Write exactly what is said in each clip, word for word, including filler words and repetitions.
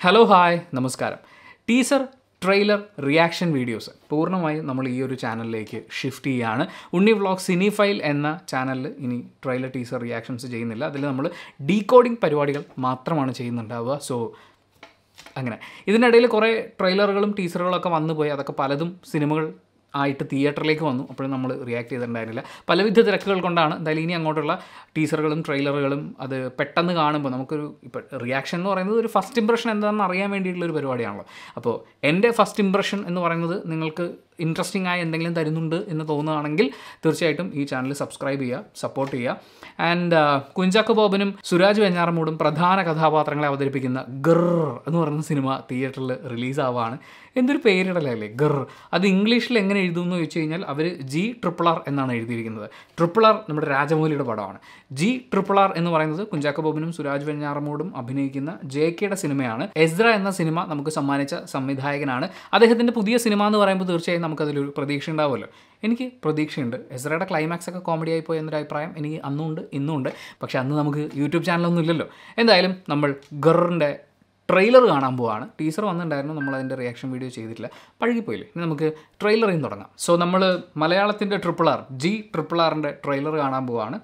Hello hi നമസ്കാരം. Teaser trailer reaction videos പൂർണ്ണമായും നമ്മൾ ഈ ഒരു ചാനലിലേക്ക് ഷിഫ്റ്റ് ചെയ്യുകയാണ്. ഉണ്ണി വ്ളോഗ് സിനിഫൈൽ എന്ന ചാനലിൽ ഇനി ട്രെയിലർ ടീസർ റിയാക്ഷൻസ് ചെയ്യുന്നില്ല. അതിൽ നമ്മൾ ഡീകോഡിംഗ് പരിപാടികൾ മാത്രമാണ് ചെയ്യുന്നുണ്ടാവുക. സോ അങ്ങനെ ഇതിനിടയിൽ കുറേ ട്രെയിലറുകളും ടീസറുകളൊക്കെ വന്നു പോയി. അതൊക്കെ പലതും സിനിമകൾ ആയിട്ട് തിയേറ്ററിലേക്ക് വന്നു. അപ്പോഴും നമ്മൾ റിയാക്ട് ചെയ്തിട്ടുണ്ടായിരുന്നില്ല. പലവിധ തിരക്കുകൾ കൊണ്ടാണ്. എന്തായാലും ഇനി അങ്ങോട്ടുള്ള ടീസറുകളും ട്രെയിലറുകളും അത് പെട്ടെന്ന് കാണുമ്പോൾ നമുക്കൊരു ഇപ്പോൾ റിയാക്ഷൻ എന്ന് പറയുന്നത് ഒരു ഫസ്റ്റ് ഇംപ്രഷൻ എന്താണെന്ന് അറിയാൻ വേണ്ടിയിട്ടുള്ളൊരു പരിപാടിയാണല്ലോ. അപ്പോൾ എൻ്റെ ഫസ്റ്റ് ഇംപ്രഷൻ എന്ന് പറയുന്നത് നിങ്ങൾക്ക് ഇൻട്രസ്റ്റിംഗ് ആയി എന്തെങ്കിലും തരുന്നുണ്ട് എന്ന് തോന്നുകയാണെങ്കിൽ തീർച്ചയായിട്ടും ഈ ചാനൽ സബ്സ്ക്രൈബ് ചെയ്യുക, സപ്പോർട്ട് ചെയ്യുക. ആൻഡ് കുഞ്ചാക്കോ ബോബനും സുരാജ് വെഞ്ഞാറമൂടും പ്രധാന കഥാപാത്രങ്ങളെ അവതരിപ്പിക്കുന്ന ഗർ എന്ന് പറയുന്ന സിനിമ തിയേറ്ററിൽ റിലീസാവുകയാണ്. എന്തൊരു പേരിടലല്ലേ ഗർ. അത് ഇംഗ്ലീഷിൽ എങ്ങനെ എഴുതുമെന്ന് ചോദിച്ചു കഴിഞ്ഞാൽ അവർ ജി ട്രിപ്പിൾ ആർ എന്നാണ് എഴുതിയിരിക്കുന്നത്. ട്രിപ്പിൾ ആർ നമ്മുടെ രാജമൗലിയുടെ പടമാണ്. ജി ട്രിപ്പിൾ ആർ എന്ന് പറയുന്നത് കുഞ്ചാക്കോ ബോബനും സുരാജ് വെഞ്ഞാറമൂടും അഭിനയിക്കുന്ന ജെ കെയുടെ സിനിമയാണ്. എസ്ര എന്ന സിനിമ നമുക്ക് സമ്മാനിച്ച സംവിധായകനാണ്. അദ്ദേഹത്തിൻ്റെ പുതിയ സിനിമ എന്ന് പറയുമ്പോൾ തീർച്ചയായും നമുക്കതിലൊരു പ്രതീക്ഷ ഉണ്ടാവുമല്ലോ. എനിക്ക് പ്രതീക്ഷയുണ്ട്. എസ്രയുടെ ക്ലൈമാക്സ് ഒക്കെ കോമഡി ആയി പോയി എന്നൊരു അഭിപ്രായം എനിക്ക് അന്നുണ്ട് ഇന്നുണ്ട്. പക്ഷേ അന്ന് നമുക്ക് യൂട്യൂബ് ചാനലൊന്നും ഇല്ലല്ലോ. എന്തായാലും നമ്മൾ ഗറിൻ്റെ ട്രെയിലർ കാണാൻ പോവാണ്. ടീസർ വന്നിട്ടുണ്ടായിരുന്നു, നമ്മൾ അതിൻ്റെ റിയാക്ഷൻ വീഡിയോ ചെയ്തിട്ടില്ല, പഴകിപ്പോയില്ലേ. ഇനി നമുക്ക് ട്രെയിലറിൽ നിന്ന് തുടങ്ങാം. സോ നമ്മൾ മലയാളത്തിൻ്റെ ട്രിപ്പിൾ ആർ ജി ട്രിപ്പിൾ ആറിൻ്റെ ട്രെയിലർ കാണാൻ പോവാണ്.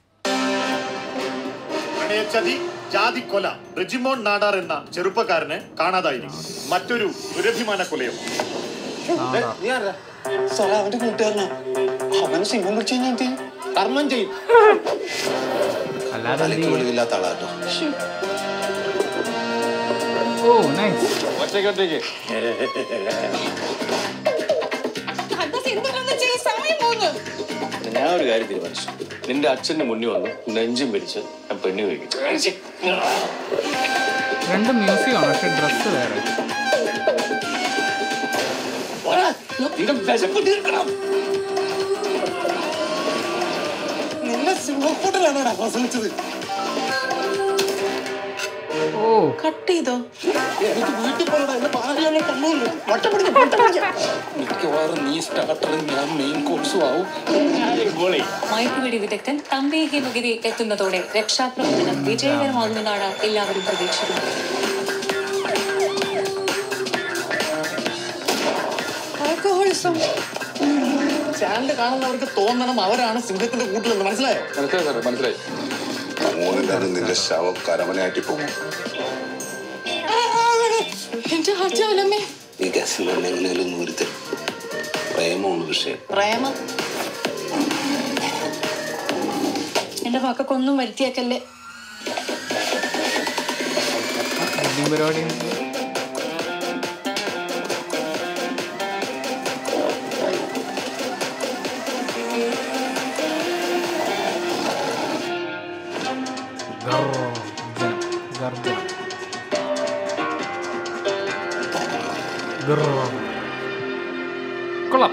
ജാതിക്കൊല റെജിമോൺ നാടാർ എന്ന ചെറുപ്പക്കാരനെ കാണാതായിരിക്കും. മറ്റൊരു ദുരഭിമാന കൊലയോ അവന്റെ കൂട്ടുകാരനാ. അവന് സിനിമ വിളിച്ചു കഴിഞ്ഞാൽ കർമ്മം ചെയ്യും. വെളിവില്ലാത്ത ആളാട്ടോ. Oh nice. ഒറ്റയ്ക്ക് ഒറ്റയ്ക്ക് ഞാൻ ഒരു കാര്യം തീരുമാനിച്ചു. നിന്റെ അച്ഛന്റെ മുന്നിൽ വന്ന് നെഞ്ചും പിടിച്ച് ഞാൻ പെണ്ണു കഴിക്കും. രണ്ട് മ്യൂസിയമാണ്, പക്ഷെ ഡ്രസ്സ് വേറെ. നിന്നെ സിംഹക്കൂട്ടിലാണോടാ പ്രസവിച്ചത്? ഓ കട്ട് ചെയ്തോ? എനിക്ക് വീട്ടിൽ പോകണ്ട. എന്നെ പാരയാണോ കണ്ണൂല്ലോ. മിക്കവാറും നീ സ്റ്റാർട്ടറും ഞാൻ മെയിൻ കോഴ്സും ആവും. മയക്കുവെടി വിദഗ്ധൻ തമ്പി ഹിമഗിരി എത്തുന്നതോടെ രക്ഷാപ്രവർത്തനം വിജയകരമാകുമെന്നാണ് എല്ലാവരും പ്രതീക്ഷിക്കുന്നത്. ചാനൽ കാണുന്നവർക്ക് തോന്നണം അവരാണ് സിംഹത്തിന്റെ കൂട്ടിലെന്ന്. മനസ്സിലായോ? മനസ്സിലായി സാറേ, മനസ്സിലായി. നിന്റെ ശവം കരമനയാറ്റി പോകും. എന്റെ ഹർജാലമ്മേ, ഈ ഗസിൽ എങ്ങനെയും നൂരുത്തരും. പ്രേമമാണ് വിഷയം. പ്രേമം എന്റെ മക്കൾക്കൊന്നും വരുത്തിയേക്കല്ലേ. പരിപാടി കൊള്ളാം.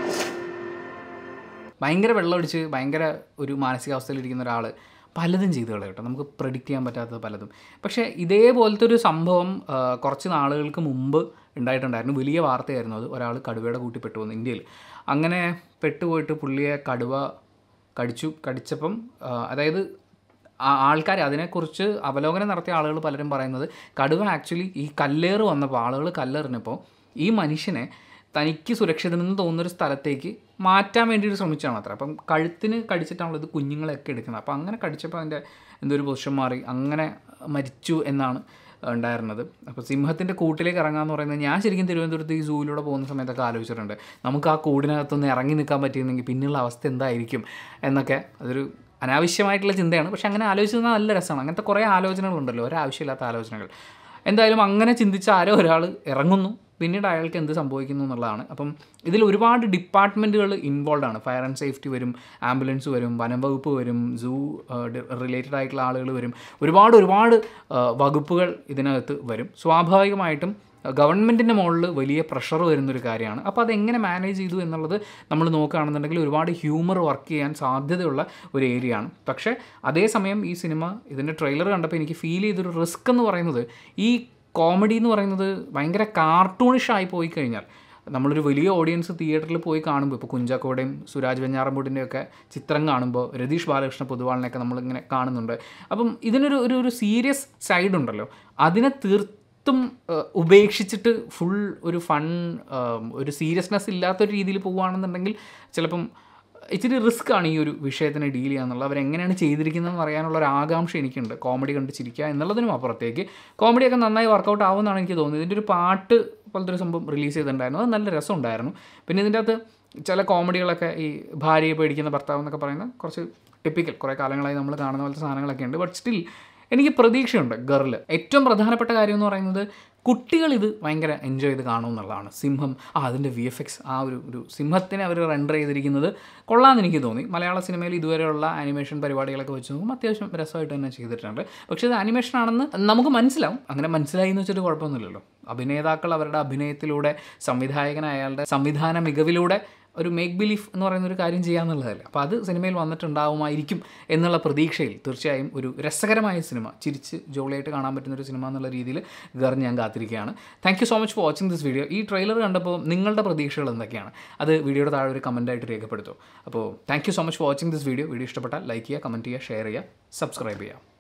ഭയങ്കര വെള്ളമടിച്ച് ഭയങ്കര ഒരു മാനസികാവസ്ഥയിലിരിക്കുന്ന ഒരാൾ പലതും ചെയ്തു കളയും കേട്ടോ. നമുക്ക് പ്രെഡിക്റ്റ് ചെയ്യാൻ പറ്റാത്തത് പലതും. പക്ഷേ ഇതേപോലത്തെ ഒരു സംഭവം കുറച്ച് നാളുകൾക്ക് മുമ്പ് ഉണ്ടായിട്ടുണ്ടായിരുന്നു. വലിയ വാർത്തയായിരുന്നു അത്. ഒരാൾ കടുവയുടെ കൂട്ടി പെട്ടുപോകുന്നു ഇന്ത്യയിൽ. അങ്ങനെ പെട്ടുപോയിട്ട് പുള്ളിയെ കടുവ കടിച്ചു. കടിച്ചപ്പം അതായത് ആൾക്കാർ അതിനെക്കുറിച്ച് അവലോകനം നടത്തിയ ആളുകൾ പലരും പറയുന്നത് കടുവ ആക്ച്വലി ഈ കല്ലേറ് വന്നപ്പോൾ ആളുകൾ കല്ലെറിഞ്ഞപ്പോൾ ഈ മനുഷ്യനെ തനിക്ക് സുരക്ഷിതമെന്ന് തോന്നുന്നൊരു സ്ഥലത്തേക്ക് മാറ്റാൻ വേണ്ടിയിട്ട് ശ്രമിച്ചാണ് അത്ര. അപ്പം കഴുത്തിന് കടിച്ചിട്ടാണല്ലോ ഇത് കുഞ്ഞുങ്ങളെയൊക്കെ എടുക്കുന്നത്. അപ്പോൾ അങ്ങനെ കടിച്ചപ്പോൾ അതിൻ്റെ എന്തോ ഒരു പൊസിഷൻ മാറി അങ്ങനെ മരിച്ചു എന്നാണ് ഉണ്ടായിരുന്നത്. അപ്പോൾ സിംഹത്തിൻ്റെ കൂട്ടിലേക്ക് ഇറങ്ങാമെന്ന് പറയുന്നത് ഞാൻ ശരിക്കും തിരുവനന്തപുരത്ത് ഈ സൂവിലൂടെ പോകുന്ന സമയത്തൊക്കെ ആലോചിച്ചിട്ടുണ്ട്. നമുക്ക് ആ കൂടിനകത്തൊന്ന് ഇറങ്ങി നിൽക്കാൻ പറ്റിയിരുന്നെങ്കിൽ പിന്നെയുള്ള അവസ്ഥ എന്തായിരിക്കും എന്നൊക്കെ. അതൊരു അനാവശ്യമായിട്ടുള്ള ചിന്തയാണ്, പക്ഷെ അങ്ങനെ ആലോചിച്ചത് നല്ല രസമാണ്. അങ്ങനത്തെ കുറേ ആലോചനകളുണ്ടല്ലോ, ഒരാവശ്യമില്ലാത്ത ആലോചനകൾ. എന്തായാലും അങ്ങനെ ചിന്തിച്ച ആരോ ഒരാൾ ഇറങ്ങുന്നു, പിന്നീട് അയാൾക്ക് എന്ത് സംഭവിക്കുന്നു എന്നുള്ളതാണ്. അപ്പം ഇതിൽ ഒരുപാട് ഡിപ്പാർട്ട്മെൻറ്റുകൾ ഇൻവോൾവ് ആണ്. ഫയർ ആൻഡ് സേഫ്റ്റി വരും, ആംബുലൻസ് വരും, വനം വകുപ്പ് വരും, സൂ റിലേറ്റഡ് ആയിട്ടുള്ള ആളുകൾ വരും. ഒരുപാട് ഒരുപാട് വകുപ്പുകൾ ഇതിനകത്ത് വരും. സ്വാഭാവികമായിട്ടും ഗവൺമെൻറ്റിൻ്റെ മുകളിൽ വലിയ പ്രഷർ വരുന്നൊരു കാര്യമാണ്. അപ്പോൾ അതെങ്ങനെ മാനേജ് ചെയ്തു എന്നുള്ളത് നമ്മൾ നോക്കുകയാണെന്നുണ്ടെങ്കിൽ ഒരുപാട് ഹ്യൂമർ വർക്ക് ചെയ്യാൻ സാധ്യതയുള്ള ഒരു ഏരിയ ആണ്. പക്ഷേ അതേസമയം ഈ സിനിമ ഇതിൻ്റെ ട്രെയിലർ കണ്ടപ്പോൾ എനിക്ക് ഫീൽ ചെയ്തൊരു റിസ്ക് എന്ന് പറയുന്നത് ഈ കോമഡി എന്ന് പറയുന്നത് ഭയങ്കര കാർട്ടൂണിഷായി പോയി കഴിഞ്ഞാൽ നമ്മളൊരു വലിയ ഓഡിയൻസ് തിയേറ്ററിൽ പോയി കാണുമ്പോൾ ഇപ്പോൾ കുഞ്ചാക്കോയുടെയും സുരാജ് വെഞ്ഞാറമൂടിൻ്റെയൊക്കെ ചിത്രം കാണുമ്പോൾ രതീഷ് ബാലകൃഷ്ണ പൊതുവാളിനെയൊക്കെ നമ്മളിങ്ങനെ കാണുന്നുണ്ട്. അപ്പം ഇതിനൊരു ഒരു ഒരു സീരിയസ് സൈഡ് ഉണ്ടല്ലോ, അതിനെ തീർ തീർത്തും ഉപേക്ഷിച്ചിട്ട് ഫുൾ ഒരു ഫൺ ഒരു സീരിയസ്നെസ് ഇല്ലാത്തൊരു രീതിയിൽ പോവുകയാണെന്നുണ്ടെങ്കിൽ ചിലപ്പം ഇച്ചിരി റിസ്ക് ആണ് ഈ ഒരു വിഷയത്തിനെ ഡീൽ ചെയ്യുക എന്നുള്ളത്. അവരെങ്ങനെയാണ് ചെയ്തിരിക്കുന്നതെന്ന് അറിയാനുള്ള ഒരു ആകാംക്ഷ എനിക്കുണ്ട്. കോമഡി കണ്ട് ചിരിക്കുക എന്നുള്ളതിനും അപ്പുറത്തേക്ക് കോമഡിയൊക്കെ നന്നായി വർക്കൗട്ട് ആവുമെന്നാണ് എനിക്ക് തോന്നുന്നത്. ഇതിൻ്റെ ഒരു പാട്ട് പോലത്തെ ഒരു സംഭവം റിലീസ് ചെയ്തിട്ടുണ്ടായിരുന്നു, അത് നല്ല രസമുണ്ടായിരുന്നു. പിന്നെ ഇതിൻ്റെ അകത്ത് ചില കോമഡികളൊക്കെ ഈ ഭാര്യയെ പേടിക്കുന്ന ഭർത്താവ് എന്നൊക്കെ പറയുന്ന കുറച്ച് ടിപ്പിക്കൽ കുറേ കാലങ്ങളായി നമ്മൾ കാണുന്ന പോലത്തെ സാധനങ്ങളൊക്കെ ഉണ്ട്. ബട്ട് സ്റ്റിൽ എനിക്ക് പ്രതീക്ഷയുണ്ട് ഗർൽ. ഏറ്റവും പ്രധാനപ്പെട്ട കാര്യം എന്ന് പറയുന്നത് കുട്ടികൾ ഇത് ഭയങ്കര എൻജോയ് ചെയ്ത് കാണുമെന്നുള്ളതാണ്. സിംഹം ആ അതിൻ്റെ വി എഫ് എക്സ് ആ ഒരു ഒരു സിംഹത്തിനെ അവർ റെൻഡർ ചെയ്തിരിക്കുന്നത് കൊള്ളാമെന്ന് എനിക്ക് തോന്നി. മലയാള സിനിമയിൽ ഇതുവരെയുള്ള ആനിമേഷൻ പരിപാടികളൊക്കെ വെച്ച് നോക്കുമ്പോൾ അത്യാവശ്യം രസമായിട്ട് തന്നെ ചെയ്തിട്ടുണ്ട്. പക്ഷേ ഇത് ആനിമേഷൻ ആണെന്ന് നമുക്ക് മനസ്സിലാവും. അങ്ങനെ മനസ്സിലായി എന്ന് വെച്ചിട്ട് കുഴപ്പമൊന്നുമില്ലല്ലോ. അഭിനേതാക്കൾ അവരുടെ അഭിനയത്തിലൂടെ സംവിധായകൻ അയാളുടെ സംവിധാന മികവിലൂടെ ഒരു മേക്ക് ബിലീഫ് എന്ന് പറയുന്ന ഒരു കാര്യം ചെയ്യാന്നുള്ളതല്ലേ. അപ്പോൾ അത് സിനിമയിൽ വന്നിട്ടുണ്ടാവുമായിരിക്കും എന്നുള്ള പ്രതീക്ഷയിൽ തീർച്ചയായും ഒരു രസകരമായ സിനിമ, ചിരിച്ച് ജോളിയായിട്ട് കാണാൻ പറ്റുന്ന ഒരു സിനിമ എന്നുള്ള രീതിയിൽ ഗർ ഞാൻ കാത്തിരിക്കുകയാണ്. Thank you so much for watching this video. ഈ ട്രെയിലർ കണ്ടപ്പോൾ നിങ്ങളുടെ പ്രതീക്ഷകൾ എന്തൊക്കെയാണ് അത് വീഡിയോയുടെ താഴെ ഒരു കമൻറ്റായിട്ട് രേഖപ്പെടുത്തും. അപ്പോൾ thank you so much for watching this video. Video ഇഷ്ടപ്പെട്ടാൽ ലൈക്ക് ചെയ്യുക, കമൻറ്റ് ചെയ്യുക, ഷെയർ ചെയ്യുക, സബ്സ്ക്രൈബ് ചെയ്യുക.